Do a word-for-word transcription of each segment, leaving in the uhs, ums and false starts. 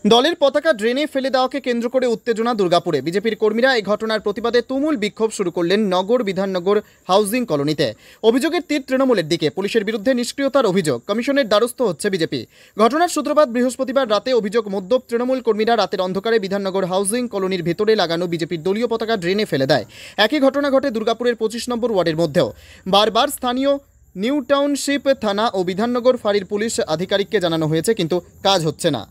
দলের পতাকা ড্রেনে ফেলে দেওয়াকে কেন্দ্র করে উত্তেজনা দুর্গাপুরে। বিজেপির কর্মীরা এই ঘটনার প্রতিবাদে তুমুল বিক্ষোভ শুরু করলেন নগর বিধাননগর হাউজিং কলোনিতে। অভিযোগের তীর তৃণমূলের দিকে। পুলিশের বিরুদ্ধে নিষ্ক্রিয়তার অভিযোগ। কমিশনের দ্বারস্থ হচ্ছে বিজেপি। ঘটনার সূত্রপাত বৃহস্পতিবার রাতে। অভিযোগ, মদ্যপ তৃণমূল কর্মীরা রাতের অন্ধকারে বিধাননগর হাউজিং কলোনির ভেতরে লাগানো বিজেপির দলীয় পতাকা ড্রেনে ফেলে দেয়। একই ঘটনা ঘটে দুর্গাপুরের পঁচিশ নম্বর ওয়ার্ডের মধ্যেও। বারবার স্থানীয় নিউ টাউনশিপ থানা ও বিধাননগর ফাঁড়ির পুলিশ আধিকারিককে জানানো হয়েছে, কিন্তু কাজ হচ্ছে না।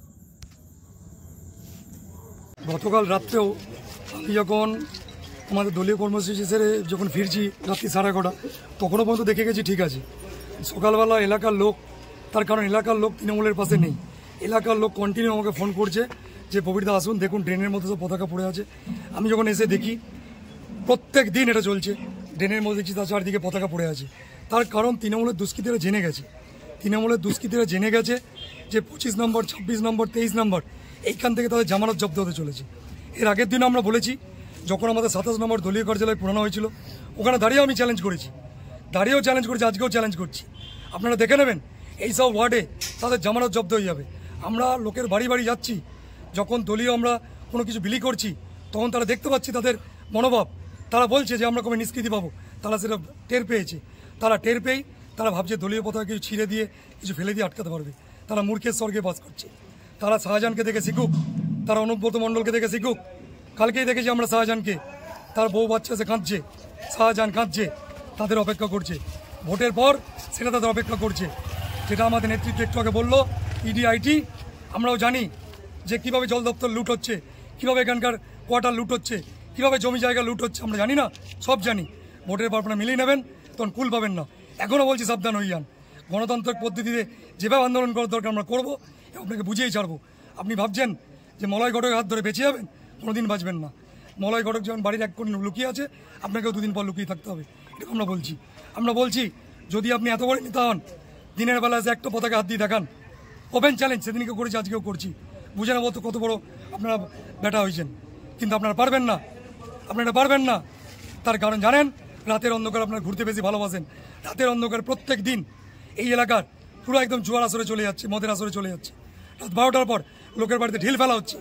গতকাল রাত্রেও আমি যখন আমাদের দলীয় কর্মসূচি সেরে যখন ফিরছি রাত্রি সাড়ে এগারোটা, তখনও পর্যন্ত দেখে গেছি ঠিক আছে। সকালবেলা এলাকার লোক, তার কারণ এলাকার লোক তৃণমূলের পাশে নেই, এলাকার লোক কন্টিনিউ আমাকে ফোন করছে যে প্রবীরদা আসুন, দেখুন ড্রেনের মধ্যে সব পতাকা পড়ে আছে। আমি যখন এসে দেখি প্রত্যেক দিন এটা চলছে, ড্রেনের মধ্যে দেখছি তার চারদিকে পতাকা পড়ে আছে। তার কারণ তৃণমূলের দুষ্কৃতীরা জেনে গেছে, তৃণমূলের দুষ্কৃতীরা জেনে গেছে যে পঁচিশ নম্বর, ছাব্বিশ নম্বর, তেইশ নম্বর এইখান থেকে তাদের জামানত জব্দ হতে চলেছে। এর আগের দিনও আমরা বলেছি, যখন আমাদের সাতাশ নম্বর দলীয় কার্যালয় পুরানো হয়েছিল, ওখানে দাঁড়িয়েও আমি চ্যালেঞ্জ করেছি, দাঁড়িয়েও চ্যালেঞ্জ করেছি, আজকেও চ্যালেঞ্জ করছি। আপনারা দেখে নেবেন এইসব ওয়ার্ডে তাদের জামানত জব্দ হয়ে যাবে। আমরা লোকের বাড়ি বাড়ি যাচ্ছি, যখন দলীয় আমরা কোনো কিছু বিলি করছি, তখন তারা দেখতে পাচ্ছি তাদের মনোভাব। তারা বলছে যে আমরা কবে নিষ্কৃতি পাবো, তারা সেটা টের পেয়েছে। তারা টের পেয়েই তারা ভাবছে দলীয় পতাকা কিছু ছিঁড়ে দিয়ে, কিছু ফেলে দিয়ে আটকাতে পারবে। তারা মূর্খের স্বর্গে বাস করছে। তারা শাহজাহানকে দেখে শিখুক, তারা অনুব্রত মণ্ডলকে দেখে শিখুক। কালকেই দেখেছি আমরা শাহজাহানকে, তার বউ বাচ্চা সে কাঁদছে, শাহজাহান কাঁদছে, তাদের অপেক্ষা করছে। ভোটের পর সেটা তাদের অপেক্ষা করছে। যেটা আমাদের নেতৃত্ব একটু আগে বললো, ইডি আইটি, আমরাও জানি যে কীভাবে জল দপ্তর লুট হচ্ছে, কীভাবে এখানকার কোয়ার্টার লুট হচ্ছে, কীভাবে জমি জায়গা লুট হচ্ছে, আমরা জানি না, সব জানি। ভোটের পর আপনারা মিলিয়ে নেবেন, তখন কুল পাবেন না। এখনও বলছি সাবধান হয়ে যান। গণতান্ত্রিক পদ্ধতিতে যেভাবে আন্দোলন করার দরকার আমরা করবো, আপনাকে বুঝিয়েই ছাড়বো। আপনি ভাবছেন যে মলয় ঘটকের হাত ধরে বেঁচে যাবেন, কোনোদিন বাঁচবেন না। মলয় ঘটক যখন বাড়ির এক কোণ লুকিয়ে আছে, আপনাকেও দুদিন পর লুকিয়ে থাকতে হবে। এটা আমরা বলছি আমরা বলছি যদি আপনি এত বড় নেতা হন, দিনের বেলা যে একটা পতাকা হাত দিয়ে দেখান, ওপেন চ্যালেঞ্জ, সেদিনকে করেছি, আজকেও করছি। বুঝে নেবো তো কত বড় আপনারা ব্যাটা হয়েছেন। কিন্তু আপনারা পারবেন না, আপনারা পারবেন না। তার কারণ জানেন, রাতের অন্ধকার আপনারা ঘুরতে বেশি ভালোবাসেন। রাতের অন্ধকার প্রত্যেক দিন এই এলাকার পুরো একদম জোয়ার আসরে চলে যাচ্ছে, মদের আসরে চলে যাচ্ছে। রাত বারোটার পর লোকের বাড়িতে ঢিল ফেলা হচ্ছে।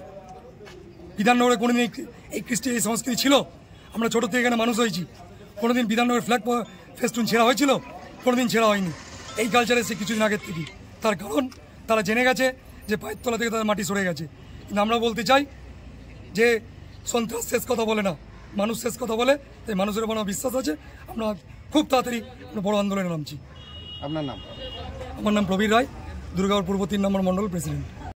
বিধাননগরে কোনোদিন এই কৃষ্টি এই সংস্কৃতি ছিল? আমরা ছোটো থেকে এখানে মানুষ হয়েছি, কোনোদিন বিধাননগরের ফ্ল্যাগ ফেস্টুন ছেঁড়া হয়েছিল? কোনোদিন ছেঁড়া হয়নি। এই কালচার এসে কিছুদিন আগের থেকে। তার কারণ তারা জেনে গেছে যে পায়ের তলা থেকে তাদের মাটি সরে গেছে। কিন্তু আমরা বলতে চাই যে সন্ত্রাস শেষ কথা বলে না, মানুষ শেষ কথা বলে। তাই মানুষের উপর বিশ্বাস আছে, আমরা খুব তাড়াতাড়ি বড় আন্দোলনে নামছি। আপনার নাম? আমার নাম প্রবীর রায়, দুর্গাপুর পূর্ব তিন নম্বর মণ্ডল প্রেসিডেন্ট।